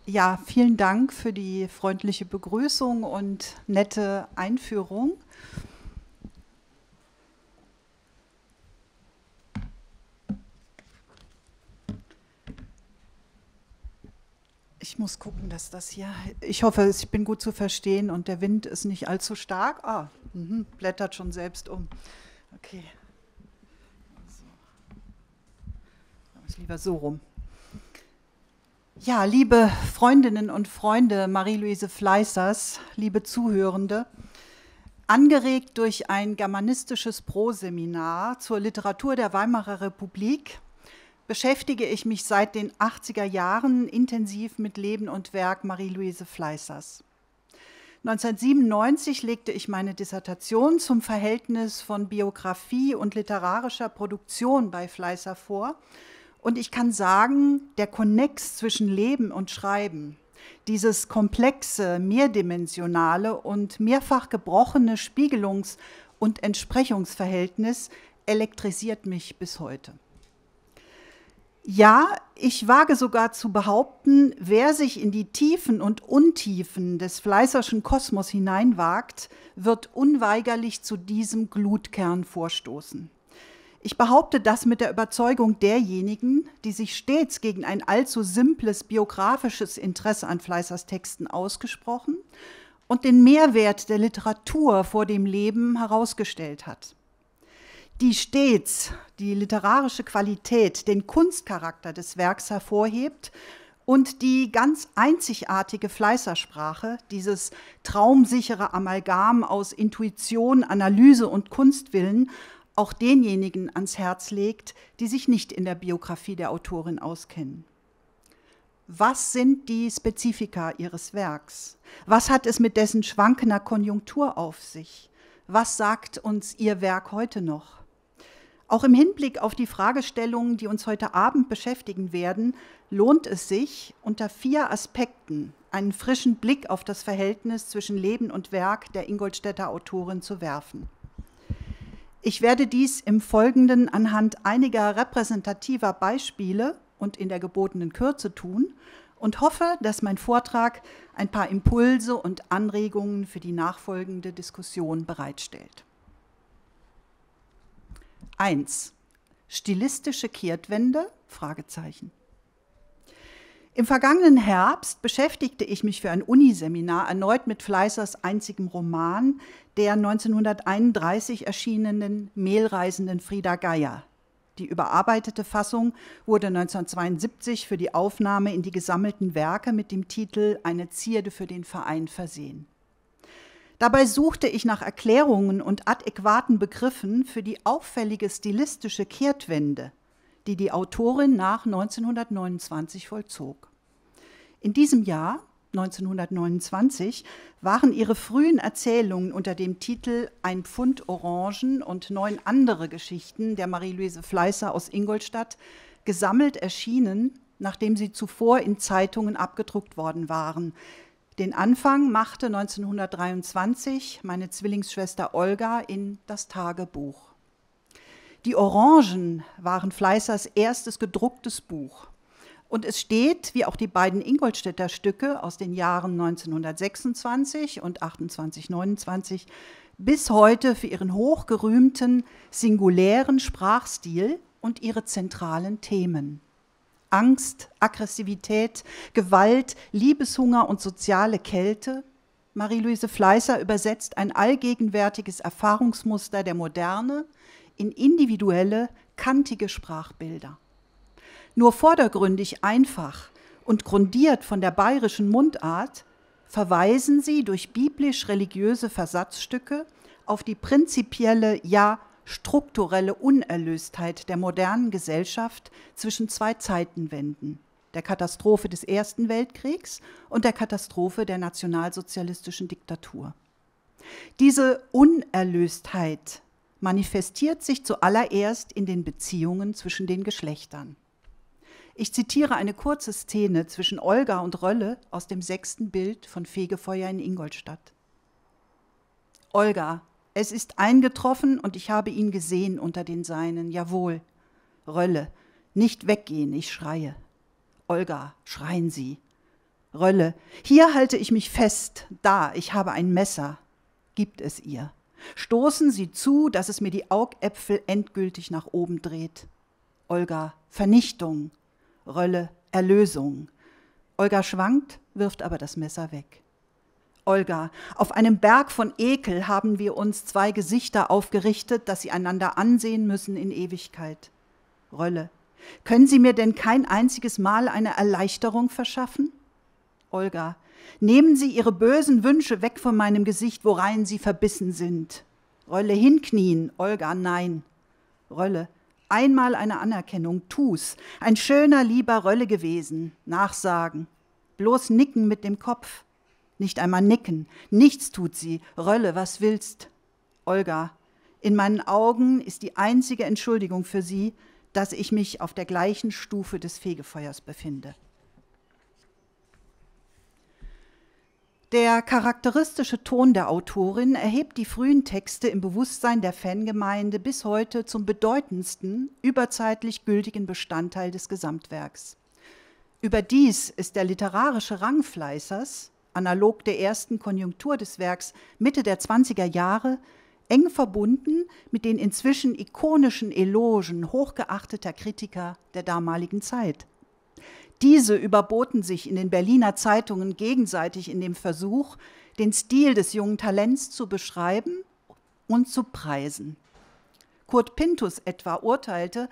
Ja, vielen Dank für die freundliche Begrüßung und nette Einführung. Ich muss gucken, dass das hier. Ich hoffe, ich bin gut zu verstehen und der Wind ist nicht allzu stark. Blättert schon selbst um. Okay. So. Ist lieber so rum. Ja, liebe Freundinnen und Freunde Marie-Louise Fleißers, liebe Zuhörende, angeregt durch ein germanistisches Proseminar zur Literatur der Weimarer Republik beschäftige ich mich seit den 80er Jahren intensiv mit Leben und Werk Marie-Louise Fleißers. 1997 legte ich meine Dissertation zum Verhältnis von Biografie und literarischer Produktion bei Fleißer vor. Und ich kann sagen, der Konnex zwischen Leben und Schreiben, dieses komplexe, mehrdimensionale und mehrfach gebrochene Spiegelungs- und Entsprechungsverhältnis elektrisiert mich bis heute. Ja, ich wage sogar zu behaupten, wer sich in die Tiefen und Untiefen des Fleißerschen Kosmos hineinwagt, wird unweigerlich zu diesem Glutkern vorstoßen. Ich behaupte das mit der Überzeugung derjenigen, die sich stets gegen ein allzu simples biografisches Interesse an Fleißers Texten ausgesprochen und den Mehrwert der Literatur vor dem Leben herausgestellt hat. Die stets die literarische Qualität, den Kunstcharakter des Werks hervorhebt und die ganz einzigartige Fleißersprache, dieses traumsichere Amalgam aus Intuition, Analyse und Kunstwillen, auch denjenigen ans Herz legt, die sich nicht in der Biografie der Autorin auskennen. Was sind die Spezifika ihres Werks? Was hat es mit dessen schwankender Konjunktur auf sich? Was sagt uns ihr Werk heute noch? Auch im Hinblick auf die Fragestellungen, die uns heute Abend beschäftigen werden, lohnt es sich, unter 4 Aspekten einen frischen Blick auf das Verhältnis zwischen Leben und Werk der Ingolstädter Autorin zu werfen. Ich werde dies im Folgenden anhand einiger repräsentativer Beispiele und in der gebotenen Kürze tun und hoffe, dass mein Vortrag ein paar Impulse und Anregungen für die nachfolgende Diskussion bereitstellt. 1. Stilistische Kehrtwende? Fragezeichen. Im vergangenen Herbst beschäftigte ich mich für ein Uniseminar erneut mit Fleißers einzigem Roman, der 1931 erschienenen Mehlreisenden Frieda Geier. Die überarbeitete Fassung wurde 1972 für die Aufnahme in die gesammelten Werke mit dem Titel Eine Zierde für den Verein versehen. Dabei suchte ich nach Erklärungen und adäquaten Begriffen für die auffällige stilistische Kehrtwende, die die Autorin nach 1929 vollzog. In diesem Jahr, 1929, waren ihre frühen Erzählungen unter dem Titel Ein Pfund Orangen und 9 andere Geschichten der Marie-Louise Fleißer aus Ingolstadt gesammelt erschienen, nachdem sie zuvor in Zeitungen abgedruckt worden waren. Den Anfang machte 1923 meine Zwillingsschwester Olga in das Tagebuch. Die Orangen waren Fleißers erstes gedrucktes Buch. Und es steht, wie auch die beiden Ingolstädter Stücke aus den Jahren 1926 und 28-29, bis heute für ihren hochgerühmten, singulären Sprachstil und ihre zentralen Themen. Angst, Aggressivität, Gewalt, Liebeshunger und soziale Kälte. Marie-Louise Fleißer übersetzt ein allgegenwärtiges Erfahrungsmuster der Moderne in individuelle, kantige Sprachbilder. Nur vordergründig einfach und grundiert von der bayerischen Mundart verweisen sie durch biblisch-religiöse Versatzstücke auf die prinzipielle, ja strukturelle Unerlöstheit der modernen Gesellschaft zwischen 2 Zeitenwenden, der Katastrophe des Ersten Weltkriegs und der Katastrophe der nationalsozialistischen Diktatur. Diese Unerlöstheit manifestiert sich zuallererst in den Beziehungen zwischen den Geschlechtern. Ich zitiere eine kurze Szene zwischen Olga und Rölle aus dem 6. Bild von Fegefeuer in Ingolstadt. Olga: Es ist eingetroffen und ich habe ihn gesehen unter den Seinen, jawohl. Rölle: Nicht weggehen, ich schreie. Olga: Schreien Sie. Rölle, hier halte ich mich fest, da, ich habe ein Messer. Gibt es ihr. Stoßen Sie zu, dass es mir die Augäpfel endgültig nach oben dreht. Olga, Vernichtung. Rölle, Erlösung. Olga schwankt, wirft aber das Messer weg. Olga, auf einem Berg von Ekel haben wir uns zwei Gesichter aufgerichtet, dass sie einander ansehen müssen in Ewigkeit. Rölle, können Sie mir denn kein einziges Mal eine Erleichterung verschaffen? Olga, nehmen Sie Ihre bösen Wünsche weg von meinem Gesicht, worein sie verbissen sind. Rölle, hinknien. Olga, nein. Rölle, einmal eine Anerkennung, tu's. Ein schöner, lieber Rölle gewesen. Nachsagen. Bloß nicken mit dem Kopf. Nicht einmal nicken. Nichts tut sie. Rölle, was willst? Olga, in meinen Augen ist die einzige Entschuldigung für Sie, dass ich mich auf der gleichen Stufe des Fegefeuers befinde. Der charakteristische Ton der Autorin erhebt die frühen Texte im Bewusstsein der Fangemeinde bis heute zum bedeutendsten, überzeitlich gültigen Bestandteil des Gesamtwerks. Überdies ist der literarische Rang Fleißers, analog der ersten Konjunktur des Werks Mitte der 20er Jahre, eng verbunden mit den inzwischen ikonischen Elogen hochgeachteter Kritiker der damaligen Zeit. Diese überboten sich in den Berliner Zeitungen gegenseitig in dem Versuch, den Stil des jungen Talents zu beschreiben und zu preisen. Kurt Pinthus etwa urteilte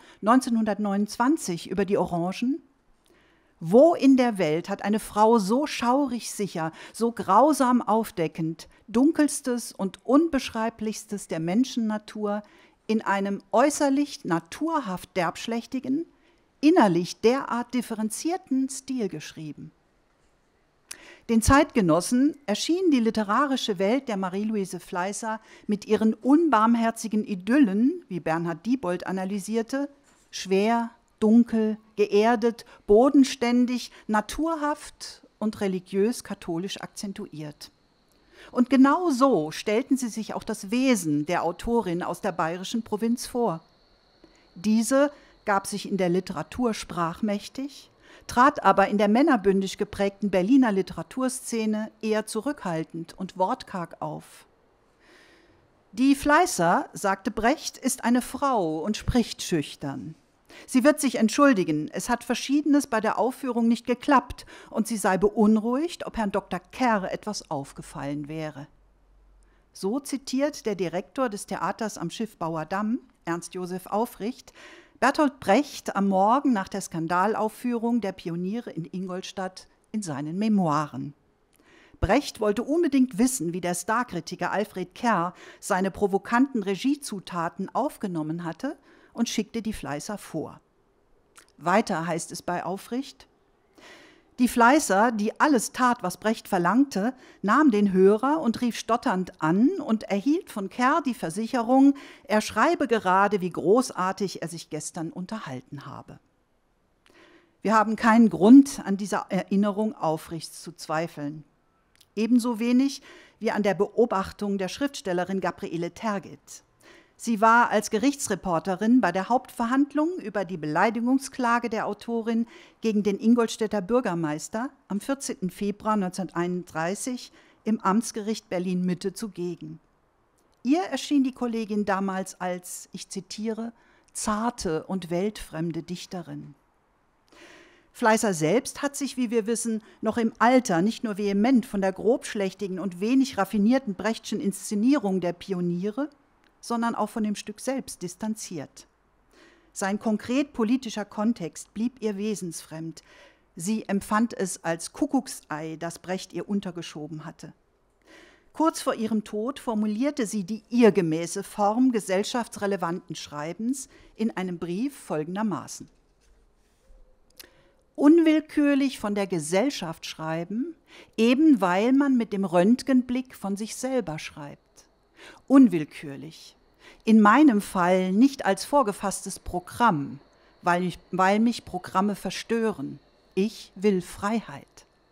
1929 über die Orangen: Wo in der Welt hat eine Frau so schaurig sicher, so grausam aufdeckend, dunkelstes und unbeschreiblichstes der Menschennatur in einem äußerlich naturhaft derbschlächtigen, innerlich derart differenzierten Stil geschrieben? Den Zeitgenossen erschien die literarische Welt der Marie-Louise Fleißer mit ihren unbarmherzigen Idyllen, wie Bernhard Diebold analysierte, schwer, dunkel, geerdet, bodenständig, naturhaft und religiös-katholisch akzentuiert. Und genau so stellten sie sich auch das Wesen der Autorin aus der bayerischen Provinz vor. Diese gab sich in der Literatur sprachmächtig, trat aber in der männerbündig geprägten Berliner Literaturszene eher zurückhaltend und wortkarg auf. Die Fleißer, sagte Brecht, ist eine Frau und spricht schüchtern. Sie wird sich entschuldigen, es hat Verschiedenes bei der Aufführung nicht geklappt und sie sei beunruhigt, ob Herrn Dr. Kerr etwas aufgefallen wäre. So zitiert der Direktor des Theaters am Schiffbauer Damm, Ernst Josef Aufricht, Bertolt Brecht am Morgen nach der Skandalaufführung der Pioniere in Ingolstadt in seinen Memoiren. Brecht wollte unbedingt wissen, wie der Starkritiker Alfred Kerr seine provokanten Regiezutaten aufgenommen hatte und schickte die Fleißer vor. Weiter heißt es bei Aufricht: Die Fleißer, die alles tat, was Brecht verlangte, nahm den Hörer und rief stotternd an und erhielt von Kerr die Versicherung, er schreibe gerade, wie großartig er sich gestern unterhalten habe. Wir haben keinen Grund, an dieser Erinnerung Aufrichts zu zweifeln. Ebenso wenig wie an der Beobachtung der Schriftstellerin Gabriele Tergit. Sie war als Gerichtsreporterin bei der Hauptverhandlung über die Beleidigungsklage der Autorin gegen den Ingolstädter Bürgermeister am 14. Februar 1931 im Amtsgericht Berlin-Mitte zugegen. Ihr erschien die Kollegin damals als, ich zitiere, zarte und weltfremde Dichterin. Fleißer selbst hat sich, wie wir wissen, noch im Alter nicht nur vehement von der grobschlächtigen und wenig raffinierten Brechtschen Inszenierung der Pioniere, sondern auch von dem Stück selbst distanziert. Sein konkret politischer Kontext blieb ihr wesensfremd. Sie empfand es als Kuckucksei, das Brecht ihr untergeschoben hatte. Kurz vor ihrem Tod formulierte sie die ihr gemäße Form gesellschaftsrelevanten Schreibens in einem Brief folgendermaßen: Unwillkürlich von der Gesellschaft schreiben, eben weil man mit dem Röntgenblick von sich selber schreibt. Unwillkürlich. In meinem Fall nicht als vorgefasstes Programm, weil mich Programme verstören. Ich will Freiheit.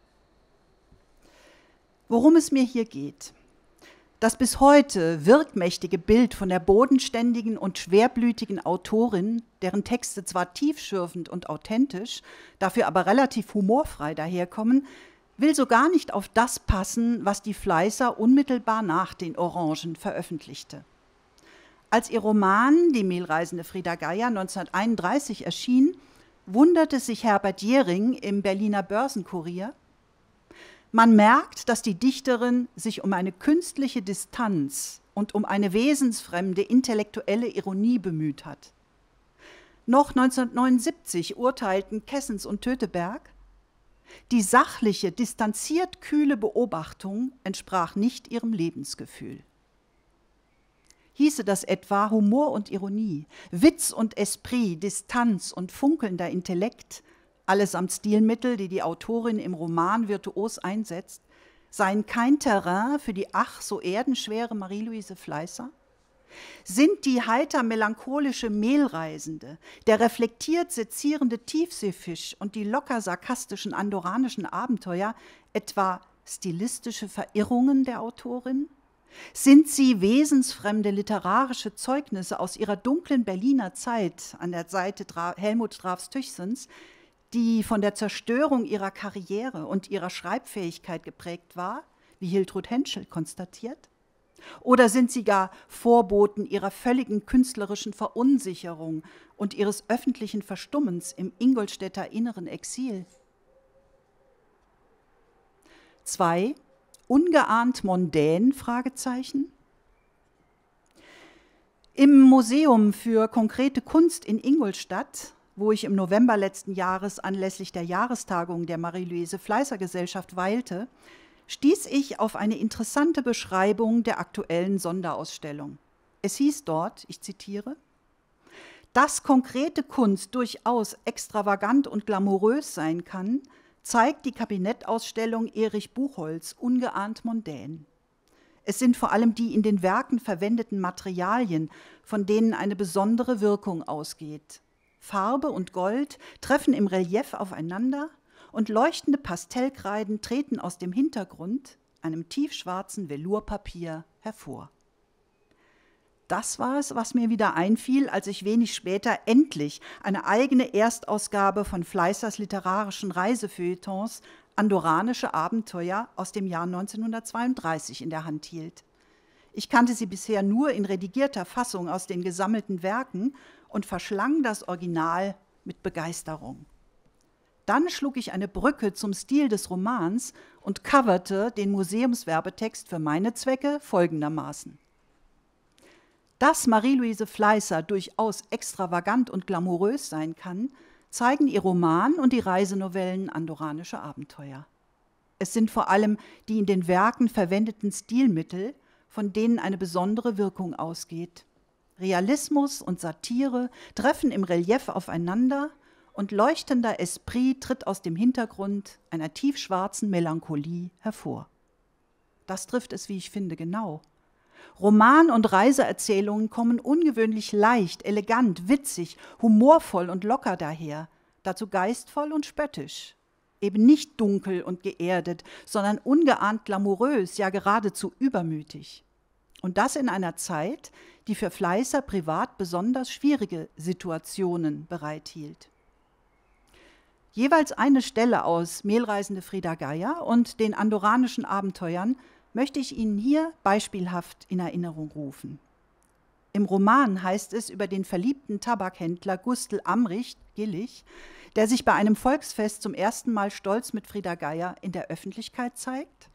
Worum es mir hier geht: Das bis heute wirkmächtige Bild von der bodenständigen und schwerblütigen Autorin, deren Texte zwar tiefschürfend und authentisch, dafür aber relativ humorfrei daherkommen, will so gar nicht auf das passen, was die Fleißer unmittelbar nach den Orangen veröffentlichte. Als ihr Roman Die mehlreisende Frida Geier 1931 erschien, wunderte sich Herbert Jähring im Berliner Börsenkurier: Man merkt, dass die Dichterin sich um eine künstliche Distanz und um eine wesensfremde intellektuelle Ironie bemüht hat. Noch 1979 urteilten Kessens und Töteberg: Die sachliche, distanziert kühle Beobachtung entsprach nicht ihrem Lebensgefühl. Hieße das etwa Humor und Ironie, Witz und Esprit, Distanz und funkelnder Intellekt, allesamt Stilmittel, die die Autorin im Roman virtuos einsetzt, seien kein Terrain für die ach so erdenschwere Marie-Louise Fleißer? Sind die heiter-melancholische Mehlreisende, der reflektiert sezierende Tiefseefisch und die locker sarkastischen andorranischen Abenteuer etwa stilistische Verirrungen der Autorin? Sind sie wesensfremde literarische Zeugnisse aus ihrer dunklen Berliner Zeit an der Seite Helmut Drafs-Tüchsens, die von der Zerstörung ihrer Karriere und ihrer Schreibfähigkeit geprägt war, wie Hiltrud Henschel konstatiert? Oder sind sie gar Vorboten ihrer völligen künstlerischen Verunsicherung und ihres öffentlichen Verstummens im Ingolstädter inneren Exil? 2. Ungeahnt mondän? Fragezeichen. Im Museum für konkrete Kunst in Ingolstadt, wo ich im November letzten Jahres anlässlich der Jahrestagung der Marie-Louise Fleißer Gesellschaft weilte, stieß ich auf eine interessante Beschreibung der aktuellen Sonderausstellung. Es hieß dort, ich zitiere: Dass konkrete Kunst durchaus extravagant und glamourös sein kann, zeigt die Kabinettausstellung Erich Buchholz ungeahnt mondän. Es sind vor allem die in den Werken verwendeten Materialien, von denen eine besondere Wirkung ausgeht. Farbe und Gold treffen im Relief aufeinander und leuchtende Pastellkreiden treten aus dem Hintergrund, einem tiefschwarzen Velourpapier, hervor. Das war es, was mir wieder einfiel, als ich wenig später endlich eine eigene Erstausgabe von Fleißers literarischen Reisefeuilletons Andorranische Abenteuer aus dem Jahr 1932 in der Hand hielt. Ich kannte sie bisher nur in redigierter Fassung aus den gesammelten Werken und verschlang das Original mit Begeisterung. Dann schlug ich eine Brücke zum Stil des Romans und coverte den Museumswerbetext für meine Zwecke folgendermaßen: Dass Marie-Louise Fleißer durchaus extravagant und glamourös sein kann, zeigen ihr Roman und die Reisenovellen Andorranische Abenteuer. Es sind vor allem die in den Werken verwendeten Stilmittel, von denen eine besondere Wirkung ausgeht. Realismus und Satire treffen im Relief aufeinander und leuchtender Esprit tritt aus dem Hintergrund einer tiefschwarzen Melancholie hervor. Das trifft es, wie ich finde, genau. Roman- und Reiseerzählungen kommen ungewöhnlich leicht, elegant, witzig, humorvoll und locker daher, dazu geistvoll und spöttisch. Eben nicht dunkel und geerdet, sondern ungeahnt glamourös, ja geradezu übermütig. Und das in einer Zeit, die für Fleißer privat besonders schwierige Situationen bereithielt. Jeweils eine Stelle aus Mehlreisende Frida Geier und den Andorranischen Abenteuern möchte ich Ihnen hier beispielhaft in Erinnerung rufen. Im Roman heißt es über den verliebten Tabakhändler Gustl Amrich Gillig, der sich bei einem Volksfest zum ersten Mal stolz mit Frida Geier in der Öffentlichkeit zeigt: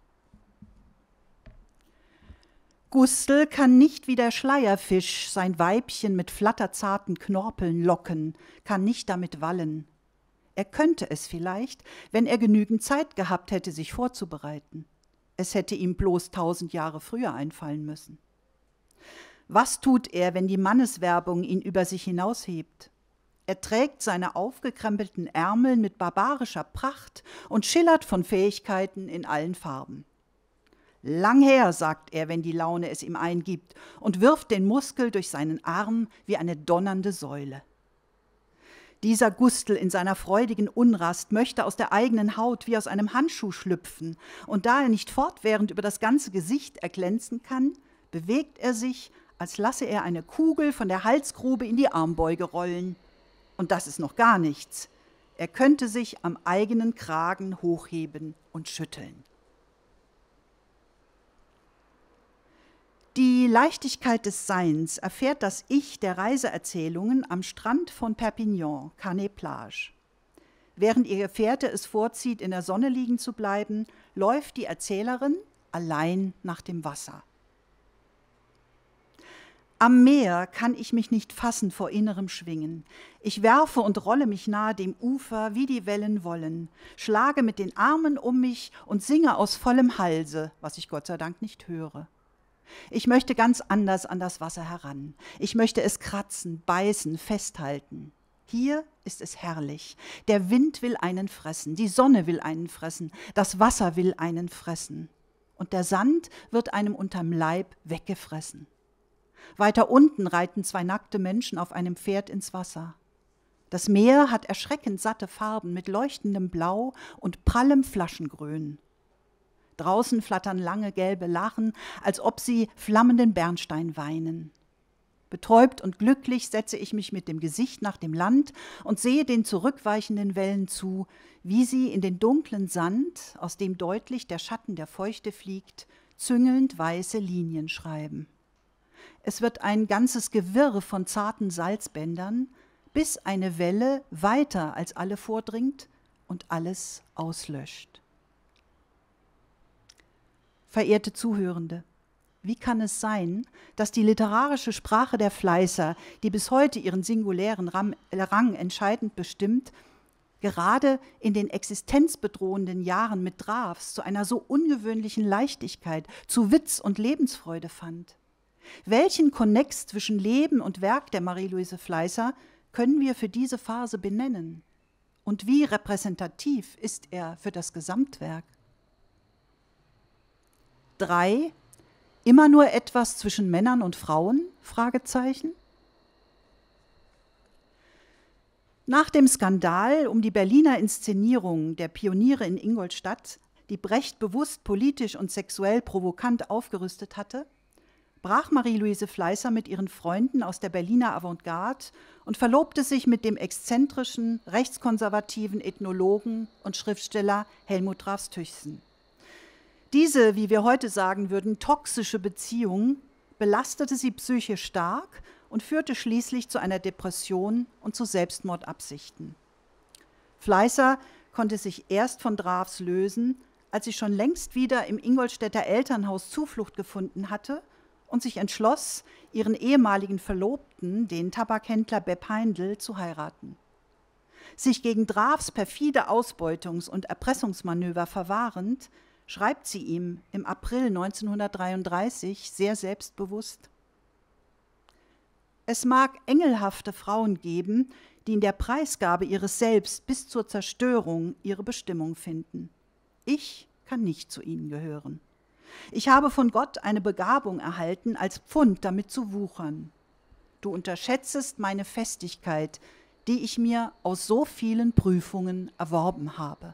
Gustl kann nicht wie der Schleierfisch sein Weibchen mit flatterzarten Knorpeln locken, kann nicht damit wallen. Er könnte es vielleicht, wenn er genügend Zeit gehabt hätte, sich vorzubereiten. Es hätte ihm bloß 1000 Jahre früher einfallen müssen. Was tut er, wenn die Manneswerbung ihn über sich hinaushebt? Er trägt seine aufgekrempelten Ärmel mit barbarischer Pracht und schillert von Fähigkeiten in allen Farben. Lang her, sagt er, wenn die Laune es ihm eingibt, und wirft den Muskel durch seinen Arm wie eine donnernde Säule. Dieser Gustl in seiner freudigen Unrast möchte aus der eigenen Haut wie aus einem Handschuh schlüpfen, und da er nicht fortwährend über das ganze Gesicht erglänzen kann, bewegt er sich, als lasse er eine Kugel von der Halsgrube in die Armbeuge rollen. Und das ist noch gar nichts. Er könnte sich am eigenen Kragen hochheben und schütteln. Die Leichtigkeit des Seins erfährt das Ich der Reiseerzählungen am Strand von Perpignan, Canet-Plage. Während ihr Gefährte es vorzieht, in der Sonne liegen zu bleiben, läuft die Erzählerin allein nach dem Wasser. Am Meer kann ich mich nicht fassen vor innerem Schwingen. Ich werfe und rolle mich nahe dem Ufer, wie die Wellen wollen, schlage mit den Armen um mich und singe aus vollem Halse, was ich Gott sei Dank nicht höre. Ich möchte ganz anders an das Wasser heran. Ich möchte es kratzen, beißen, festhalten. Hier ist es herrlich. Der Wind will einen fressen, die Sonne will einen fressen, das Wasser will einen fressen. Und der Sand wird einem unterm Leib weggefressen. Weiter unten reiten 2 nackte Menschen auf einem Pferd ins Wasser. Das Meer hat erschreckend satte Farben mit leuchtendem Blau und prallem Flaschengrün. Draußen flattern lange gelbe Lachen, als ob sie flammenden Bernstein weinen. Betäubt und glücklich setze ich mich mit dem Gesicht nach dem Land und sehe den zurückweichenden Wellen zu, wie sie in den dunklen Sand, aus dem deutlich der Schatten der Feuchte fliegt, züngelnd weiße Linien schreiben. Es wird ein ganzes Gewirr von zarten Salzbändern, bis eine Welle weiter als alle vordringt und alles auslöscht. Verehrte Zuhörende, wie kann es sein, dass die literarische Sprache der Fleißer, die bis heute ihren singulären Rang entscheidend bestimmt, gerade in den existenzbedrohenden Jahren mit Drafts zu einer so ungewöhnlichen Leichtigkeit, zu Witz und Lebensfreude fand? Welchen Konnex zwischen Leben und Werk der Marie-Louise Fleißer können wir für diese Phase benennen? Und wie repräsentativ ist er für das Gesamtwerk? 3. Immer nur etwas zwischen Männern und Frauen? Fragezeichen. Nach dem Skandal um die Berliner Inszenierung der Pioniere in Ingolstadt, die Brecht bewusst politisch und sexuell provokant aufgerüstet hatte, brach Marie-Louise Fleißer mit ihren Freunden aus der Berliner Avantgarde und verlobte sich mit dem exzentrischen, rechtskonservativen Ethnologen und Schriftsteller Helmut Drafts-Tüchsen. Diese, wie wir heute sagen würden, toxische Beziehung belastete sie psychisch stark und führte schließlich zu einer Depression und zu Selbstmordabsichten. Fleißer konnte sich erst von Drafts lösen, als sie schon längst wieder im Ingolstädter Elternhaus Zuflucht gefunden hatte und sich entschloss, ihren ehemaligen Verlobten, den Tabakhändler Bepp Heindl, zu heiraten. Sich gegen Drafts perfide Ausbeutungs- und Erpressungsmanöver verwahrend, schreibt sie ihm im April 1933 sehr selbstbewusst: Es mag engelhafte Frauen geben, die in der Preisgabe ihres Selbst bis zur Zerstörung ihre Bestimmung finden. Ich kann nicht zu ihnen gehören. Ich habe von Gott eine Begabung erhalten, als Pfund damit zu wuchern. Du unterschätzest meine Festigkeit, die ich mir aus so vielen Prüfungen erworben habe.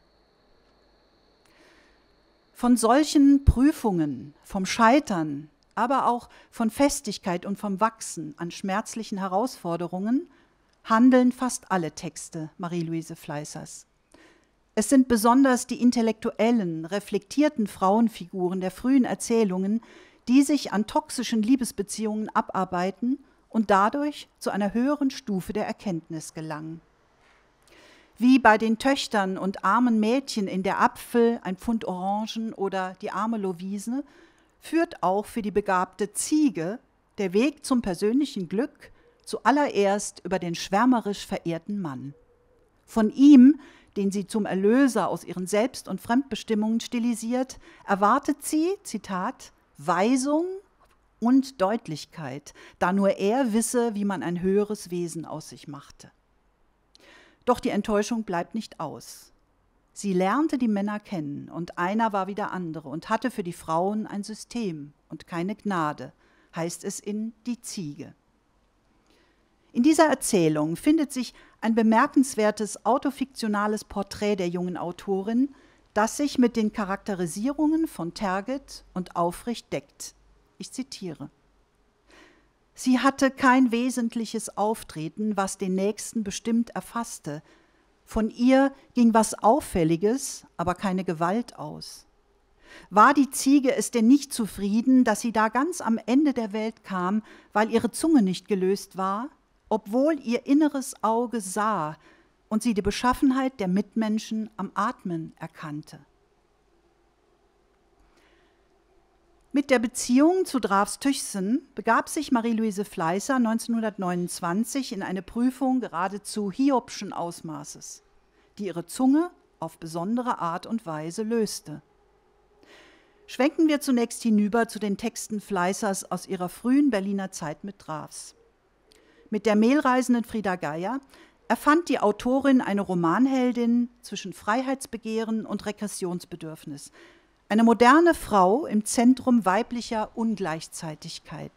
Von solchen Prüfungen, vom Scheitern, aber auch von Festigkeit und vom Wachsen an schmerzlichen Herausforderungen handeln fast alle Texte Marie-Louise Fleißers. Es sind besonders die intellektuellen, reflektierten Frauenfiguren der frühen Erzählungen, die sich an toxischen Liebesbeziehungen abarbeiten und dadurch zu einer höheren Stufe der Erkenntnis gelangen. Wie bei den Töchtern und armen Mädchen in Der Apfel, ein Pfund Orangen oder Die arme Lovise, führt auch für die begabte Ziege der Weg zum persönlichen Glück zuallererst über den schwärmerisch verehrten Mann. Von ihm, den sie zum Erlöser aus ihren Selbst- und Fremdbestimmungen stilisiert, erwartet sie, Zitat, Weisung und Deutlichkeit, da nur er wisse, wie man ein höheres Wesen aus sich machte. Doch die Enttäuschung bleibt nicht aus. Sie lernte die Männer kennen und einer war wie der andere und hatte für die Frauen ein System und keine Gnade, heißt es in Die Ziege. In dieser Erzählung findet sich ein bemerkenswertes autofiktionales Porträt der jungen Autorin, das sich mit den Charakterisierungen von Tergit und Aufricht deckt. Ich zitiere: Sie hatte kein wesentliches Auftreten, was den Nächsten bestimmt erfasste, Von ihr ging was Auffälliges, aber keine Gewalt aus. War die Ziege es denn nicht zufrieden, dass sie da ganz am Ende der Welt kam, weil ihre Zunge nicht gelöst war, obwohl ihr inneres Auge sah und sie die Beschaffenheit der Mitmenschen am Atmen erkannte? Mit der Beziehung zu Dravs Tüchsen begab sich Marie-Louise Fleißer 1929 in eine Prüfung geradezu hiobschen Ausmaßes, die ihre Zunge auf besondere Art und Weise löste. Schwenken wir zunächst hinüber zu den Texten Fleißers aus ihrer frühen Berliner Zeit mit Dravs. Mit der mehlreisenden Frieda Geyer erfand die Autorin eine Romanheldin zwischen Freiheitsbegehren und Regressionsbedürfnis, eine moderne Frau im Zentrum weiblicher Ungleichzeitigkeit.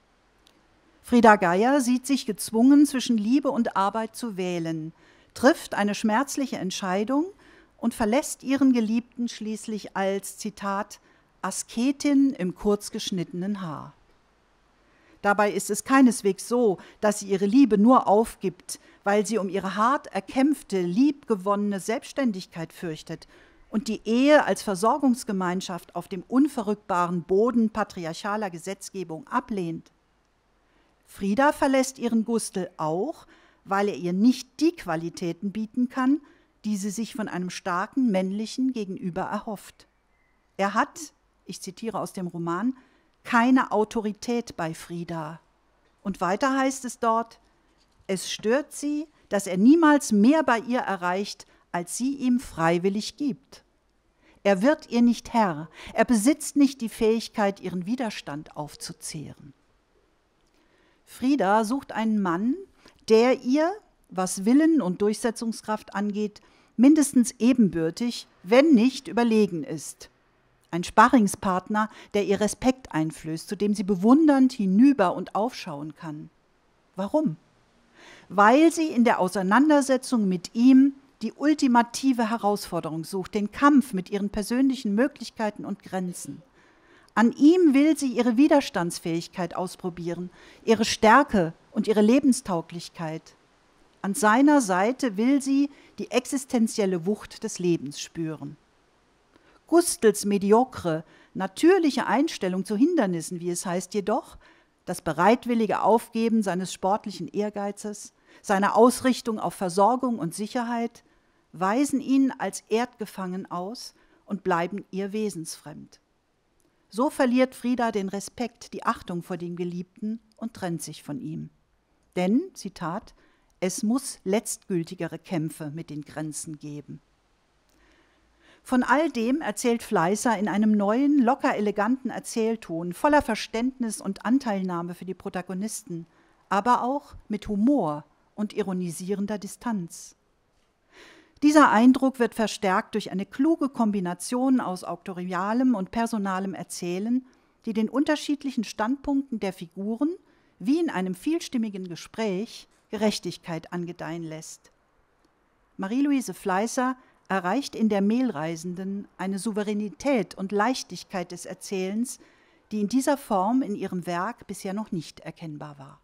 Frieda Geyer sieht sich gezwungen, zwischen Liebe und Arbeit zu wählen, trifft eine schmerzliche Entscheidung und verlässt ihren Geliebten schließlich als, Zitat, Asketin im kurz geschnittenen Haar. Dabei ist es keineswegs so, dass sie ihre Liebe nur aufgibt, weil sie um ihre hart erkämpfte, liebgewonnene Selbstständigkeit fürchtet und die Ehe als Versorgungsgemeinschaft auf dem unverrückbaren Boden patriarchaler Gesetzgebung ablehnt. Frieda verlässt ihren Gustl auch, weil er ihr nicht die Qualitäten bieten kann, die sie sich von einem starken männlichen Gegenüber erhofft. Er hat, ich zitiere aus dem Roman, keine Autorität bei Frieda. Und weiter heißt es dort, es stört sie, dass er niemals mehr bei ihr erreicht, als sie ihm freiwillig gibt. Er wird ihr nicht Herr, er besitzt nicht die Fähigkeit, ihren Widerstand aufzuzehren. Frieda sucht einen Mann, der ihr, was Willen und Durchsetzungskraft angeht, mindestens ebenbürtig, wenn nicht überlegen ist. Ein Sparringspartner, der ihr Respekt einflößt, zu dem sie bewundernd hinüber und aufschauen kann. Warum? Weil sie in der Auseinandersetzung mit ihm die ultimative Herausforderung sucht, den Kampf mit ihren persönlichen Möglichkeiten und Grenzen. An ihm will sie ihre Widerstandsfähigkeit ausprobieren, ihre Stärke und ihre Lebenstauglichkeit. An seiner Seite will sie die existenzielle Wucht des Lebens spüren. Gustls mediokre, natürliche Einstellung zu Hindernissen, wie es heißt, jedoch das bereitwillige Aufgeben seines sportlichen Ehrgeizes, seine Ausrichtung auf Versorgung und Sicherheit, weisen ihn als erdgefangen aus und bleiben ihr wesensfremd. So verliert Frieda den Respekt, die Achtung vor dem Geliebten und trennt sich von ihm. Denn, Zitat, es muss letztgültigere Kämpfe mit den Grenzen geben. Von all dem erzählt Fleißer in einem neuen, locker eleganten Erzählton, voller Verständnis und Anteilnahme für die Protagonisten, aber auch mit Humor und ironisierender Distanz. Dieser Eindruck wird verstärkt durch eine kluge Kombination aus auktorialem und personalem Erzählen, die den unterschiedlichen Standpunkten der Figuren, wie in einem vielstimmigen Gespräch, Gerechtigkeit angedeihen lässt. Marie-Louise Fleißer erreicht in der Mehlreisenden eine Souveränität und Leichtigkeit des Erzählens, die in dieser Form in ihrem Werk bisher noch nicht erkennbar war.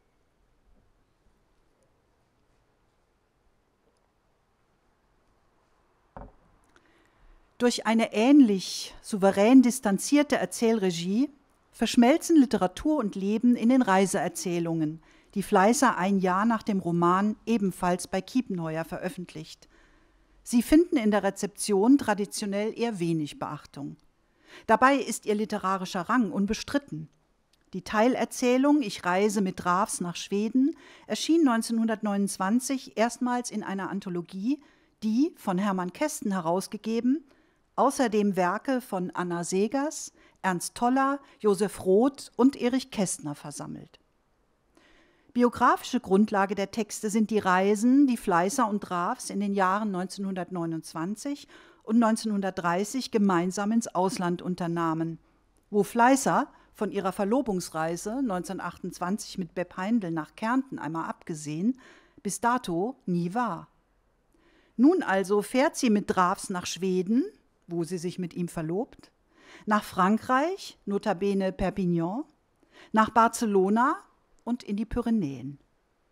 Durch eine ähnlich souverän distanzierte Erzählregie verschmelzen Literatur und Leben in den Reiseerzählungen, die Fleißer ein Jahr nach dem Roman ebenfalls bei Kiepenheuer veröffentlicht. Sie finden in der Rezeption traditionell eher wenig Beachtung. Dabei ist ihr literarischer Rang unbestritten. Die Teilerzählung Ich reise mit Dravs nach Schweden erschien 1929 erstmals in einer Anthologie, die, von Hermann Kästen herausgegeben, außerdem Werke von Anna Segers, Ernst Toller, Josef Roth und Erich Kästner versammelt. Biografische Grundlage der Texte sind die Reisen, die Fleißer und Dravs in den Jahren 1929 und 1930 gemeinsam ins Ausland unternahmen, wo Fleißer von ihrer Verlobungsreise 1928 mit Beb Heindl nach Kärnten einmal abgesehen, bis dato nie war. Nun also fährt sie mit Dravs nach Schweden, wo sie sich mit ihm verlobt, nach Frankreich, notabene Perpignan, nach Barcelona und in die Pyrenäen.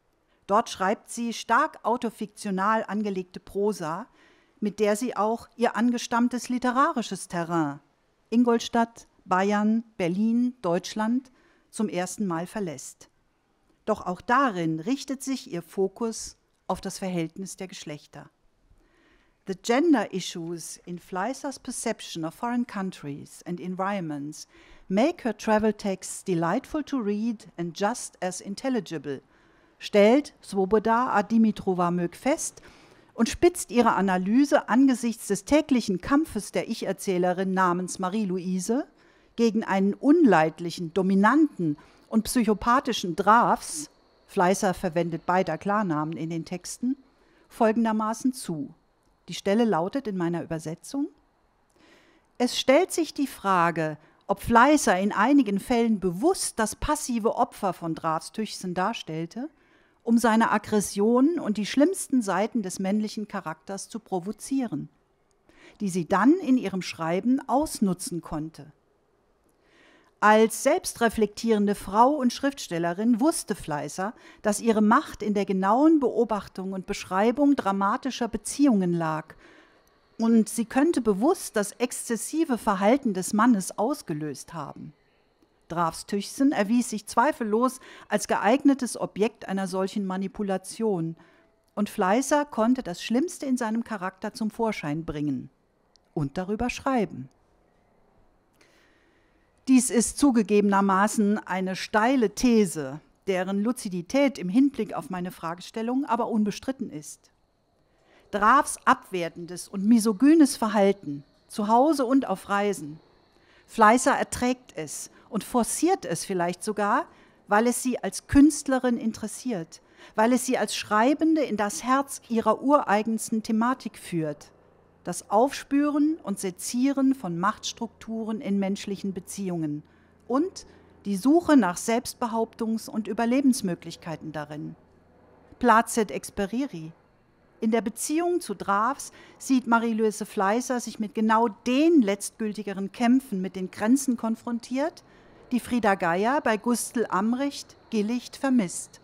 Dort schreibt sie stark autofiktional angelegte Prosa, mit der sie auch ihr angestammtes literarisches Terrain, Ingolstadt, Bayern, Berlin, Deutschland, zum ersten Mal verlässt. Doch auch darin richtet sich ihr Fokus auf das Verhältnis der Geschlechter. The gender issues in Fleisser's perception of foreign countries and environments make her travel texts delightful to read and just as intelligible, stellt Svoboda Dimitrova-Möck fest und spitzt ihre Analyse angesichts des täglichen Kampfes der Ich-Erzählerin namens Marie-Louise gegen einen unleidlichen, dominanten und psychopathischen Drafs, Fleisser verwendet beider Klarnamen in den Texten, folgendermaßen zu. Die Stelle lautet in meiner Übersetzung: Es stellt sich die Frage, ob Fleisser in einigen Fällen bewusst das passive Opfer von Drafts Tüchsen darstellte, um seine Aggressionen und die schlimmsten Seiten des männlichen Charakters zu provozieren, die sie dann in ihrem Schreiben ausnutzen konnte. Als selbstreflektierende Frau und Schriftstellerin wusste Fleisser, dass ihre Macht in der genauen Beobachtung und Beschreibung dramatischer Beziehungen lag, und sie könnte bewusst das exzessive Verhalten des Mannes ausgelöst haben. Drafts Tüchsen erwies sich zweifellos als geeignetes Objekt einer solchen Manipulation, und Fleisser konnte das Schlimmste in seinem Charakter zum Vorschein bringen und darüber schreiben. Dies ist zugegebenermaßen eine steile These, deren Luzidität im Hinblick auf meine Fragestellung aber unbestritten ist. Drafts abwertendes und misogynes Verhalten, zu Hause und auf Reisen. Fleisser erträgt es und forciert es vielleicht sogar, weil es sie als Künstlerin interessiert, weil es sie als Schreibende in das Herz ihrer ureigensten Thematik führt. Das Aufspüren und Sezieren von Machtstrukturen in menschlichen Beziehungen und die Suche nach Selbstbehauptungs- und Überlebensmöglichkeiten darin. Placet experiri. In der Beziehung zu Drafts sieht Marie-Louise Fleisser sich mit genau den letztgültigeren Kämpfen mit den Grenzen konfrontiert, die Frida Geier bei Gustl Amricht Gillicht vermisst.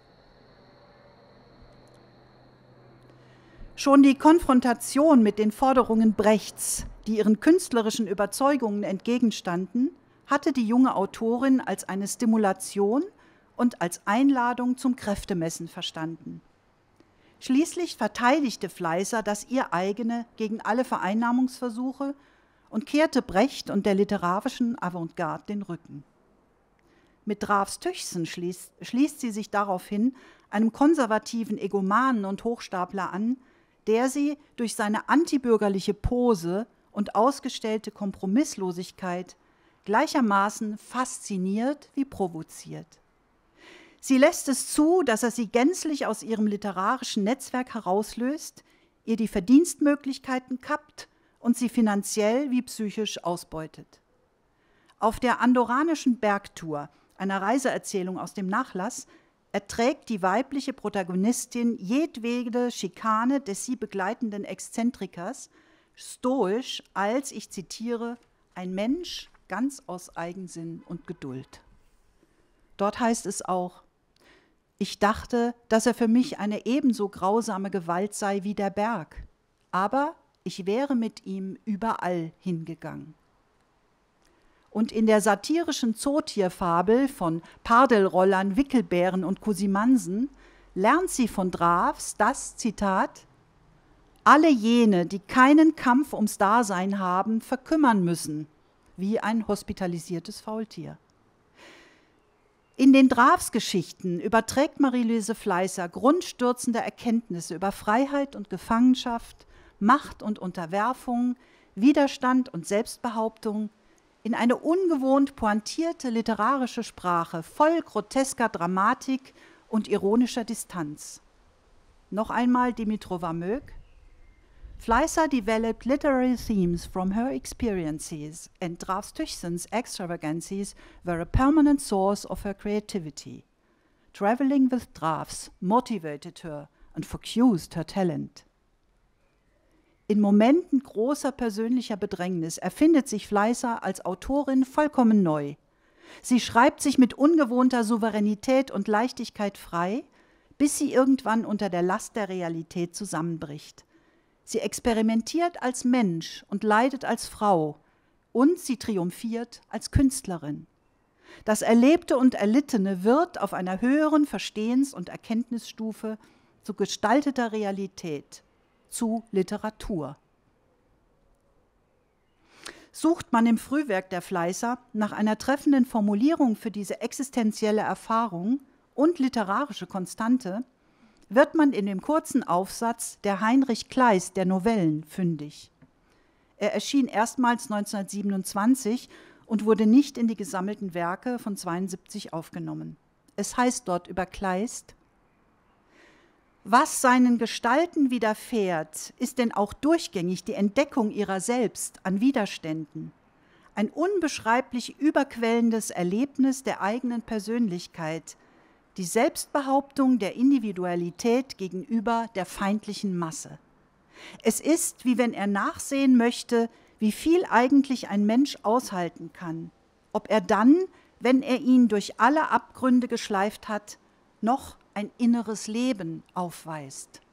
Schon die Konfrontation mit den Forderungen Brechts, die ihren künstlerischen Überzeugungen entgegenstanden, hatte die junge Autorin als eine Stimulation und als Einladung zum Kräftemessen verstanden. Schließlich verteidigte Fleisser das ihr eigene gegen alle Vereinnahmungsversuche und kehrte Brecht und der literarischen Avantgarde den Rücken. Mit Drafts Tüchsen schließt sie sich daraufhin einem konservativen Egomanen und Hochstapler an, der sie durch seine antibürgerliche Pose und ausgestellte Kompromisslosigkeit gleichermaßen fasziniert wie provoziert. Sie lässt es zu, dass er sie gänzlich aus ihrem literarischen Netzwerk herauslöst, ihr die Verdienstmöglichkeiten kappt und sie finanziell wie psychisch ausbeutet. Auf der andorranischen Bergtour, einer Reiseerzählung aus dem Nachlass, erträgt die weibliche Protagonistin jedwede Schikane des sie begleitenden Exzentrikers, stoisch als, ich zitiere, ein Mensch ganz aus Eigensinn und Geduld. Dort heißt es auch: Ich dachte, dass er für mich eine ebenso grausame Gewalt sei wie der Berg, aber ich wäre mit ihm überall hingegangen. Und in der satirischen Zootierfabel von Pardelrollern, Wickelbären und Kusimansen lernt sie von Drafts das, Zitat, alle jene, die keinen Kampf ums Dasein haben, verkümmern müssen, wie ein hospitalisiertes Faultier. In den Drafts-Geschichten überträgt Marie-Louise Fleisser grundstürzende Erkenntnisse über Freiheit und Gefangenschaft, Macht und Unterwerfung, Widerstand und Selbstbehauptung in eine ungewohnt pointierte literarische Sprache voll grotesker Dramatik und ironischer Distanz. Noch einmal Dimitrova-Möck. Fleisser developed literary themes from her experiences, and Drafts Tüchsen's extravagancies were a permanent source of her creativity. Traveling with Drafts motivated her and focused her talent. In Momenten großer persönlicher Bedrängnis erfindet sich Fleisser als Autorin vollkommen neu. Sie schreibt sich mit ungewohnter Souveränität und Leichtigkeit frei, bis sie irgendwann unter der Last der Realität zusammenbricht. Sie experimentiert als Mensch und leidet als Frau und sie triumphiert als Künstlerin. Das Erlebte und Erlittene wird auf einer höheren Verstehens- und Erkenntnisstufe zu gestalteter Realität, zu Literatur. Sucht man im Frühwerk der Fleißer nach einer treffenden Formulierung für diese existenzielle Erfahrung und literarische Konstante, wird man in dem kurzen Aufsatz der Heinrich Kleist der Novellen fündig. Er erschien erstmals 1927 und wurde nicht in die gesammelten Werke von 72 aufgenommen. Es heißt dort über Kleist: Was seinen Gestalten widerfährt, ist denn auch durchgängig die Entdeckung ihrer selbst an Widerständen, ein unbeschreiblich überquellendes Erlebnis der eigenen Persönlichkeit, die Selbstbehauptung der Individualität gegenüber der feindlichen Masse. Es ist, wie wenn er nachsehen möchte, wie viel eigentlich ein Mensch aushalten kann, ob er dann, wenn er ihn durch alle Abgründe geschleift hat, noch ein inneres Leben aufweist.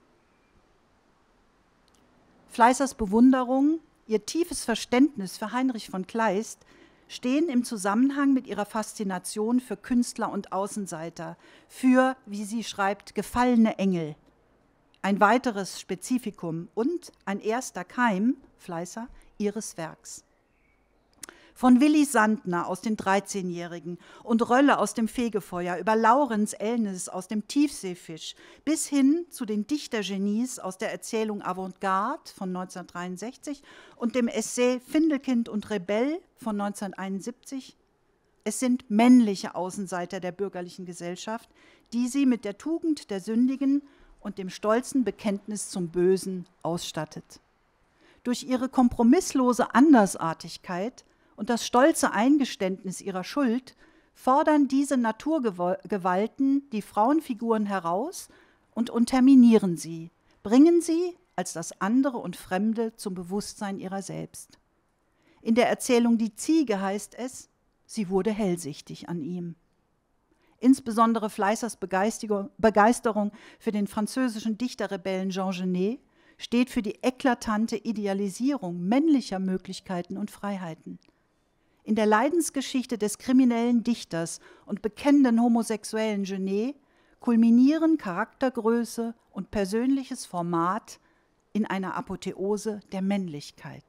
Fleißers Bewunderung, ihr tiefes Verständnis für Heinrich von Kleist stehen im Zusammenhang mit ihrer Faszination für Künstler und Außenseiter, für, wie sie schreibt, gefallene Engel. Ein weiteres Spezifikum und ein erster Keim, Fleißer, ihres Werks. Von Willi Sandner aus den 13-Jährigen und Rölle aus dem Fegefeuer über Laurenz Elnes aus dem Tiefseefisch bis hin zu den Dichtergenies aus der Erzählung Avantgarde von 1963 und dem Essay Findelkind und Rebell von 1971. Es sind männliche Außenseiter der bürgerlichen Gesellschaft, die sie mit der Tugend der Sündigen und dem stolzen Bekenntnis zum Bösen ausstattet. Durch ihre kompromisslose Andersartigkeit und das stolze Eingeständnis ihrer Schuld fordern diese Naturgewalten die Frauenfiguren heraus und unterminieren sie, bringen sie als das andere und Fremde zum Bewusstsein ihrer selbst. In der Erzählung Die Ziege heißt es, sie wurde hellsichtig an ihm. Insbesondere Fleißers Begeisterung für den französischen Dichterrebellen Jean Genet steht für die eklatante Idealisierung männlicher Möglichkeiten und Freiheiten. In der Leidensgeschichte des kriminellen Dichters und bekennenden Homosexuellen Genet kulminieren Charaktergröße und persönliches Format in einer Apotheose der Männlichkeit.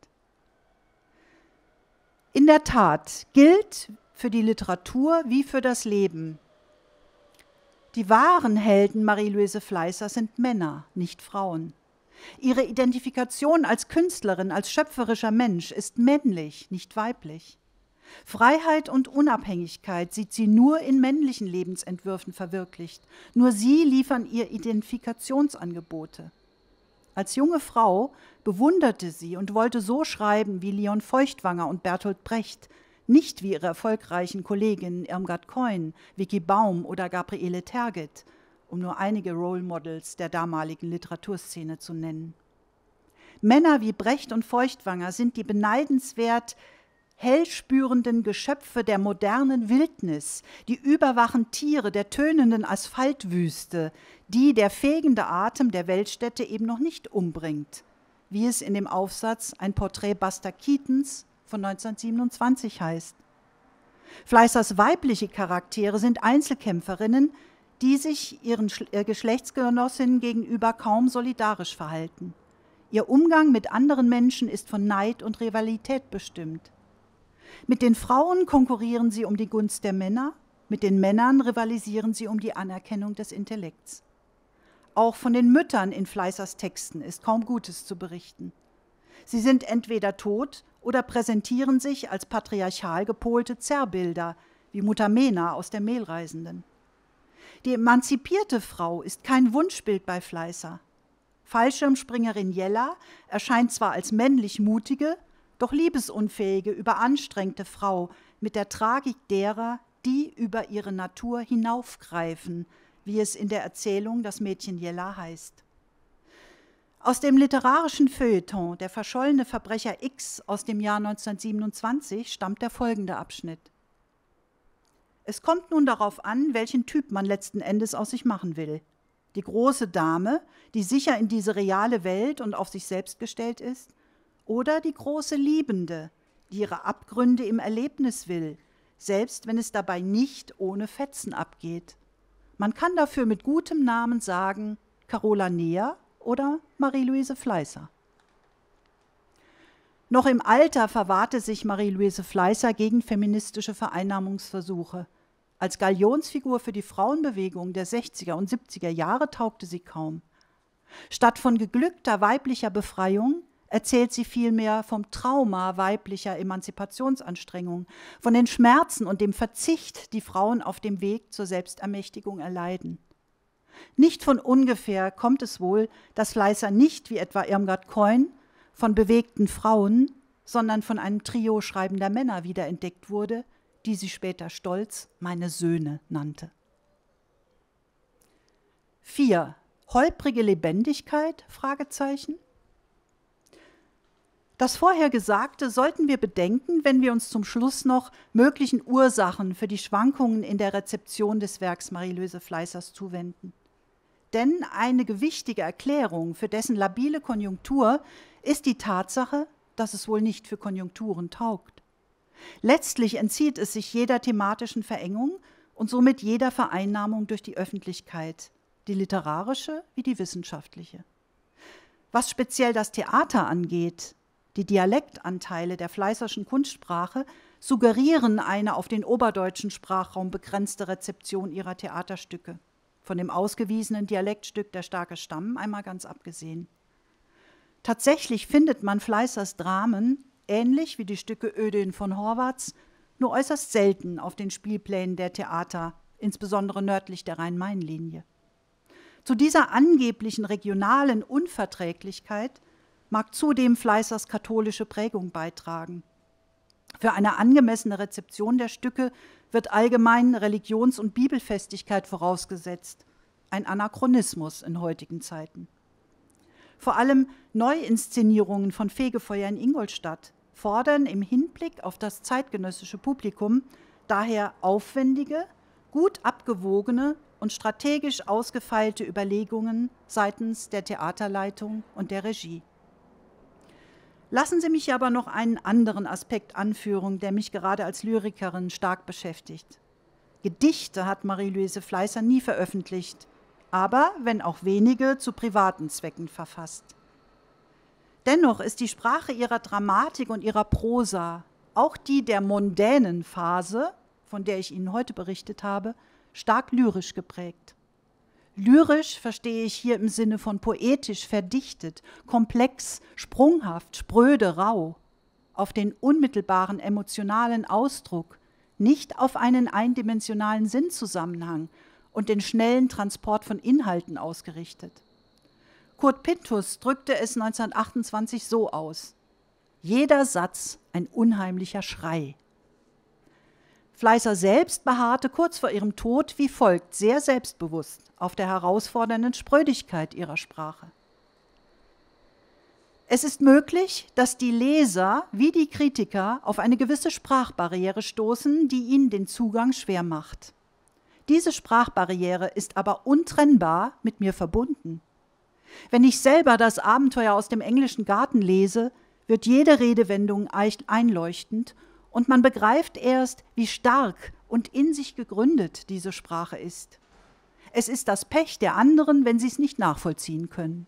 In der Tat gilt für die Literatur wie für das Leben: Die wahren Helden Marie-Louise Fleißers sind Männer, nicht Frauen. Ihre Identifikation als Künstlerin, als schöpferischer Mensch ist männlich, nicht weiblich. Freiheit und Unabhängigkeit sieht sie nur in männlichen Lebensentwürfen verwirklicht. Nur sie liefern ihr Identifikationsangebote. Als junge Frau bewunderte sie und wollte so schreiben wie Leon Feuchtwanger und Bertolt Brecht, nicht wie ihre erfolgreichen Kolleginnen Irmgard Keun, Vicky Baum oder Gabriele Tergit, um nur einige Role Models der damaligen Literaturszene zu nennen. Männer wie Brecht und Feuchtwanger sind die beneidenswert hellspürenden Geschöpfe der modernen Wildnis, die überwachen Tiere der tönenden Asphaltwüste, die der fegende Atem der Weltstädte eben noch nicht umbringt, wie es in dem Aufsatz Ein Porträt Buster Keatons von 1927 heißt. Fleißers weibliche Charaktere sind Einzelkämpferinnen, die sich ihren Geschlechtsgenossinnen gegenüber kaum solidarisch verhalten. Ihr Umgang mit anderen Menschen ist von Neid und Rivalität bestimmt. Mit den Frauen konkurrieren sie um die Gunst der Männer, mit den Männern rivalisieren sie um die Anerkennung des Intellekts. Auch von den Müttern in Fleißers Texten ist kaum Gutes zu berichten. Sie sind entweder tot oder präsentieren sich als patriarchal gepolte Zerrbilder, wie Mutter Mena aus der Mehlreisenden. Die emanzipierte Frau ist kein Wunschbild bei Fleißer. Fallschirmspringerin Jella erscheint zwar als männlich mutige, doch liebesunfähige, überanstrengte Frau mit der Tragik derer, die über ihre Natur hinaufgreifen, wie es in der Erzählung Das Mädchen Jella heißt. Aus dem literarischen Feuilleton Der verschollene Verbrecher X aus dem Jahr 1927 stammt der folgende Abschnitt. Es kommt nun darauf an, welchen Typ man letzten Endes aus sich machen will. die große Dame, die sicher in diese reale Welt und auf sich selbst gestellt ist, oder die große Liebende, die ihre Abgründe im Erlebnis will, selbst wenn es dabei nicht ohne Fetzen abgeht. Man kann dafür mit gutem Namen sagen Carola Neher oder Marie-Louise Fleißer. Noch im Alter verwahrte sich Marie-Louise Fleißer gegen feministische Vereinnahmungsversuche. Als Galionsfigur für die Frauenbewegung der 60er und 70er Jahre taugte sie kaum. Statt von geglückter weiblicher Befreiung erzählt sie vielmehr vom Trauma weiblicher Emanzipationsanstrengungen, von den Schmerzen und dem Verzicht, die Frauen auf dem Weg zur Selbstermächtigung erleiden. Nicht von ungefähr kommt es wohl, dass Fleißer nicht, wie etwa Irmgard Keun, von bewegten Frauen, sondern von einem Trio schreibender Männer wiederentdeckt wurde, die sie später stolz meine Söhne nannte. 4. Holprige Lebendigkeit? Fragezeichen. Das vorher Gesagte sollten wir bedenken, wenn wir uns zum Schluss noch möglichen Ursachen für die Schwankungen in der Rezeption des Werks Marie-Louise Fleißers zuwenden. Denn eine gewichtige Erklärung für dessen labile Konjunktur ist die Tatsache, dass es wohl nicht für Konjunkturen taugt. Letztlich entzieht es sich jeder thematischen Verengung und somit jeder Vereinnahmung durch die Öffentlichkeit, die literarische wie die wissenschaftliche. Was speziell das Theater angeht, die Dialektanteile der Fleißerschen Kunstsprache suggerieren eine auf den oberdeutschen Sprachraum begrenzte Rezeption ihrer Theaterstücke, von dem ausgewiesenen Dialektstück Der starke Stamm einmal ganz abgesehen. Tatsächlich findet man Fleißers Dramen, ähnlich wie die Stücke Ödön von Horvaths, nur äußerst selten auf den Spielplänen der Theater, insbesondere nördlich der Rhein-Main-Linie. Zu dieser angeblichen regionalen Unverträglichkeit mag zudem Fleißers katholische Prägung beitragen. Für eine angemessene Rezeption der Stücke wird allgemein Religions- und Bibelfestigkeit vorausgesetzt, ein Anachronismus in heutigen Zeiten. Vor allem Neuinszenierungen von Fegefeuer in Ingolstadt fordern im Hinblick auf das zeitgenössische Publikum daher aufwendige, gut abgewogene und strategisch ausgefeilte Überlegungen seitens der Theaterleitung und der Regie. Lassen Sie mich aber noch einen anderen Aspekt anführen, der mich gerade als Lyrikerin stark beschäftigt. Gedichte hat Marie-Louise Fleißer nie veröffentlicht, aber, wenn auch wenige, zu privaten Zwecken verfasst. Dennoch ist die Sprache ihrer Dramatik und ihrer Prosa, auch die der mondänen Phase, von der ich Ihnen heute berichtet habe, stark lyrisch geprägt. Lyrisch verstehe ich hier im Sinne von poetisch verdichtet, komplex, sprunghaft, spröde, rau, auf den unmittelbaren emotionalen Ausdruck, nicht auf einen eindimensionalen Sinnzusammenhang und den schnellen Transport von Inhalten ausgerichtet. Kurt Pinthus drückte es 1928 so aus: Jeder Satz ein unheimlicher Schrei. Fleißer selbst beharrte kurz vor ihrem Tod wie folgt, sehr selbstbewusst, auf der herausfordernden Sprödigkeit ihrer Sprache. Es ist möglich, dass die Leser wie die Kritiker auf eine gewisse Sprachbarriere stoßen, die ihnen den Zugang schwer macht. Diese Sprachbarriere ist aber untrennbar mit mir verbunden. Wenn ich selber das Abenteuer aus dem englischen Garten lese, wird jede Redewendung einleuchtend und man begreift erst, wie stark und in sich gegründet diese Sprache ist. Es ist das Pech der anderen, wenn sie es nicht nachvollziehen können.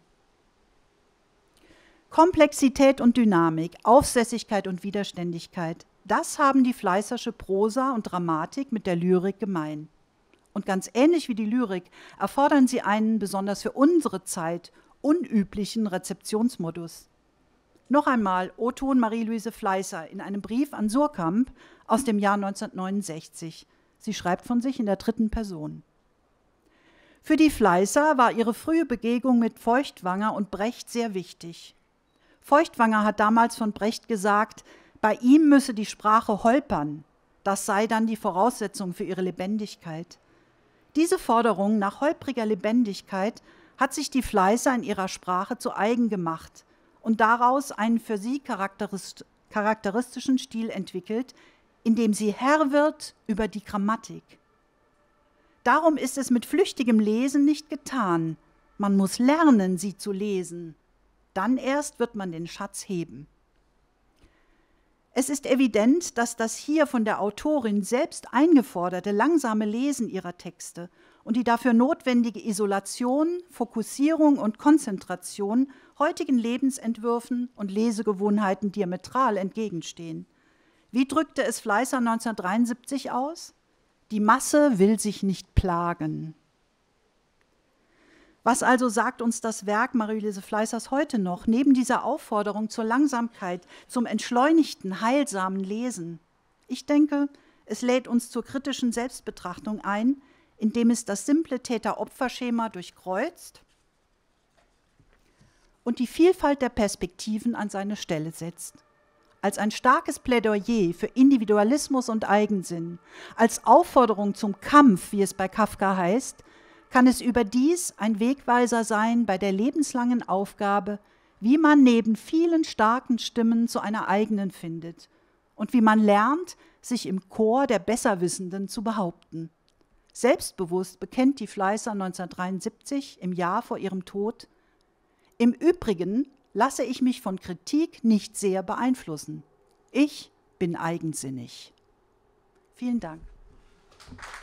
Komplexität und Dynamik, Aufsässigkeit und Widerständigkeit, das haben die Fleißersche Prosa und Dramatik mit der Lyrik gemein. Und ganz ähnlich wie die Lyrik erfordern sie einen, besonders für unsere Zeit, unüblichen Rezeptionsmodus. Noch einmal O-Ton Marie-Louise Fleißer in einem Brief an Surkamp aus dem Jahr 1969. Sie schreibt von sich in der 3. Person. Für die Fleißer war ihre frühe Begegnung mit Feuchtwanger und Brecht sehr wichtig. Feuchtwanger hat damals von Brecht gesagt, bei ihm müsse die Sprache holpern, das sei dann die Voraussetzung für ihre Lebendigkeit. Diese Forderung nach holpriger Lebendigkeit hat sich die Fleißer in ihrer Sprache zu eigen gemacht und daraus einen für sie charakteristischen Stil entwickelt, in dem sie Herr wird über die Grammatik. Darum ist es mit flüchtigem Lesen nicht getan. Man muss lernen, sie zu lesen. Dann erst wird man den Schatz heben. Es ist evident, dass das hier von der Autorin selbst eingeforderte langsame Lesen ihrer Texte und die dafür notwendige Isolation, Fokussierung und Konzentration heutigen Lebensentwürfen und Lesegewohnheiten diametral entgegenstehen. Wie drückte es Fleißer 1973 aus? Die Masse will sich nicht plagen. Was also sagt uns das Werk Marie-Louise Fleißers heute noch, neben dieser Aufforderung zur Langsamkeit, zum entschleunigten, heilsamen Lesen? Ich denke, es lädt uns zur kritischen Selbstbetrachtung ein, indem es das simple Täter-Opfer-Schema durchkreuzt und die Vielfalt der Perspektiven an seine Stelle setzt. Als ein starkes Plädoyer für Individualismus und Eigensinn, als Aufforderung zum Kampf, wie es bei Kafka heißt, kann es überdies ein Wegweiser sein bei der lebenslangen Aufgabe, wie man neben vielen starken Stimmen zu einer eigenen findet und wie man lernt, sich im Chor der Besserwissenden zu behaupten. Selbstbewusst bekennt die Fleißer 1973, im Jahr vor ihrem Tod: Im Übrigen lasse ich mich von Kritik nicht sehr beeinflussen. Ich bin eigensinnig. Vielen Dank.